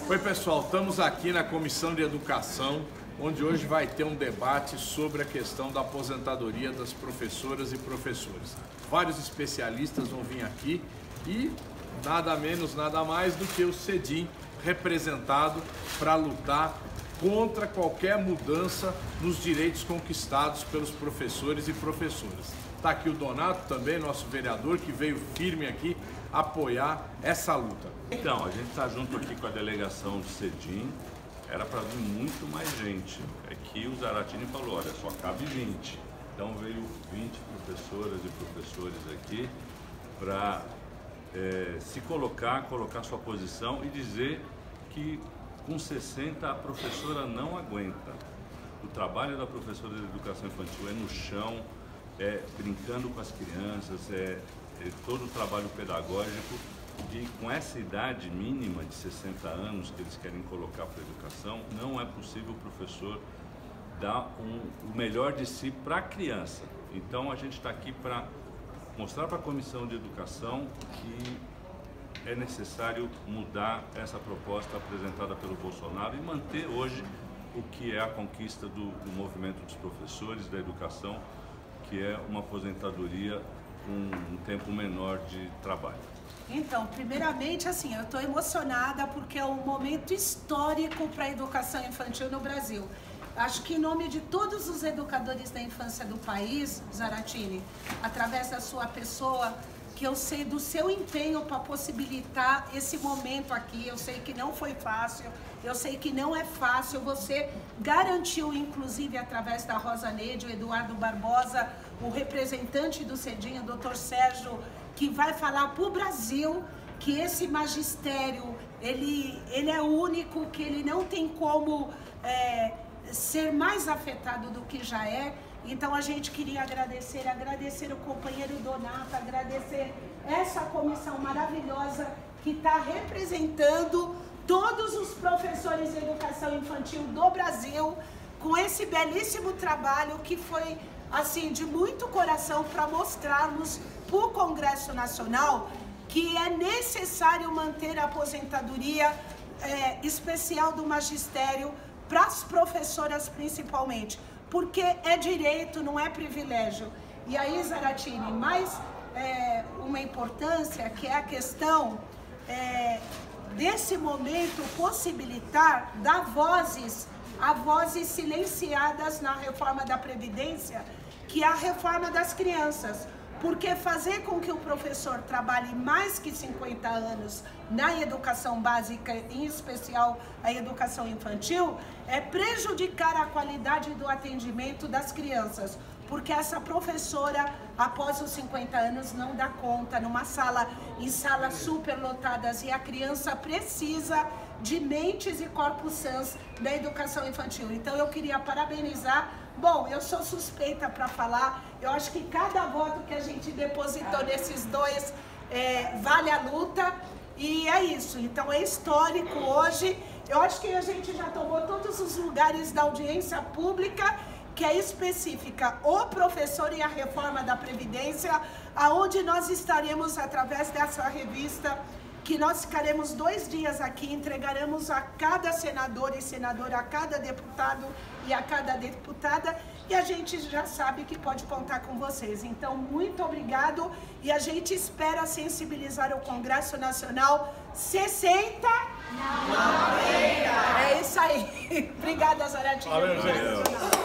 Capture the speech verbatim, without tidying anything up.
Oi pessoal, estamos aqui na Comissão de Educação, onde hoje vai ter um debate sobre a questão da aposentadoria das professoras e professores. Vários especialistas vão vir aqui e nada menos, nada mais do que o CEDIM representado para lutar contra qualquer mudança nos direitos conquistados pelos professores e professoras. Está aqui o Donato também, nosso vereador, que veio firme aqui apoiar essa luta. Então, a gente está junto aqui com a delegação do CEDIM, era para vir muito mais gente. É que o Zaratini falou, olha, só cabe vinte. Então veio vinte professoras e professores aqui para é, se colocar, colocar sua posição e dizer que com sessenta a professora não aguenta. O trabalho da professora de educação infantil é no chão, é brincando com as crianças, é, é todo o trabalho pedagógico. E com essa idade mínima de sessenta anos que eles querem colocar para a educação, não é possível o professor dar um, o melhor de si para a criança. Então a gente está aqui para mostrar para a Comissão de Educação que é necessário mudar essa proposta apresentada pelo Bolsonaro e manter hoje o que é a conquista do, do movimento dos professores da educação, que é uma aposentadoria com um tempo menor de trabalho. Então, primeiramente, assim, eu estou emocionada porque é um momento histórico para a educação infantil no Brasil. Acho que em nome de todos os educadores da infância do país, Zaratini, através da sua pessoa, que eu sei do seu empenho para possibilitar esse momento aqui, eu sei que não foi fácil, eu sei que não é fácil, você garantiu, inclusive, através da Rosa Neide, o Eduardo Barbosa, o representante do CEDIM, o doutor Sérgio, que vai falar para o Brasil que esse magistério, ele, ele é único, que ele não tem como é, ser mais afetado do que já é. Então a gente queria agradecer, agradecer o companheiro Donato, agradecer essa comissão maravilhosa que está representando todos os professores de educação infantil do Brasil, com esse belíssimo trabalho que foi assim de muito coração para mostrarmos para o Congresso Nacional que é necessário manter a aposentadoria é, especial do magistério para as professoras principalmente, porque é direito, não é privilégio. E aí, Zaratini, mais é, uma importância que é a questão é, desse momento possibilitar dar vozes a vozes silenciadas na reforma da Previdência, que é a reforma das crianças. Porque fazer com que o professor trabalhe mais que cinquenta anos na educação básica, em especial a educação infantil, é prejudicar a qualidade do atendimento das crianças. Porque essa professora, após os cinquenta anos, não dá conta numa sala, em salas superlotadas, e a criança precisa de mentes e corpos sãs da educação infantil. Então eu queria parabenizar. Bom, eu sou suspeita para falar, eu acho que cada voto que a gente depositou nesses dois é, vale a luta, e é isso. Então é histórico hoje, eu acho que a gente já tomou todos os lugares da audiência pública, que é específica o professor e a reforma da Previdência, aonde nós estaremos através dessa revista, que nós ficaremos dois dias aqui, entregaremos a cada senador e senadora, a cada deputado e a cada deputada, e a gente já sabe que pode contar com vocês. Então, muito obrigado, e a gente espera sensibilizar o Congresso Nacional. sessenta Não, não. É isso aí. Obrigada, Zaratini. Valeu, gente.